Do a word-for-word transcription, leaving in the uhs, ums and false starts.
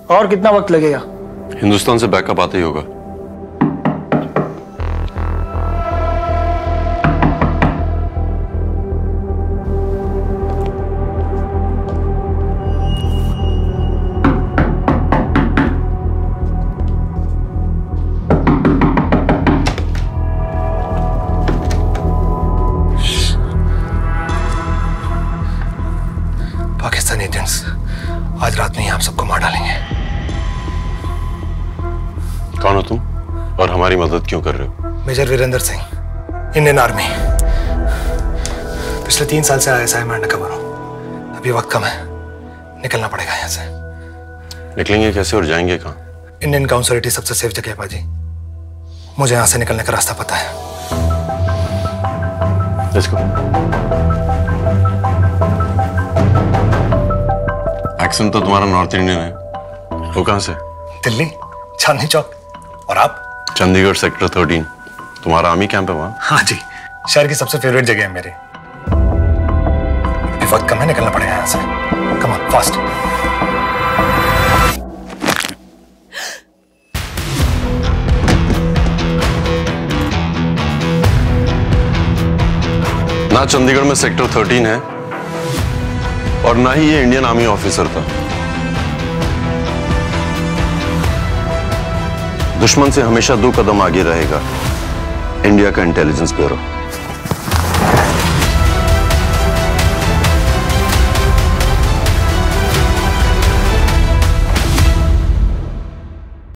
और कितना वक्त लगेगा? हिंदुस्तान से बैकअप आते ही होगा। पाकिस्तानी एजेंट्स आज रात में ही आप सबको मार डालेंगे। कौन हो तुम और हमारी मदद क्यों कर रहे हो? Major Virendra Singh, Indian army. पिछले तीन साल से आईएसआई में अंडरकवर हूं। अभी वक्त कम है, निकलना पड़ेगा यहाँ से। निकलेंगे कैसे और जाएंगे कहाँ? इंडियन काउंसिलिटी सबसे सेफ जगह है बाजी। मुझे यहाँ से निकलने का रास्ता पता है। Let's go. एक्सेंट तो तुम्हारा नॉर्थ इंडियन है। वो कहाँ से? दिल्ली, चांदनी चौक। और आप? Chandigarh sector thirteen. तुम्हारा आर्मी कैंप है वहाँ? हाँ जी, शहर की सबसे फेवरेट जगह है मेरी। अभी वक्त कम है, निकलना पड़ेगा यहाँ से। Come on, fast. ना चंडीगढ़ में सेक्टर थर्टीन है और ना ही ये इंडियन आर्मी ऑफिसर था। दुश्मन से हमेशा दो कदम आगे रहेगा इंडिया का इंटेलिजेंस ब्यूरो।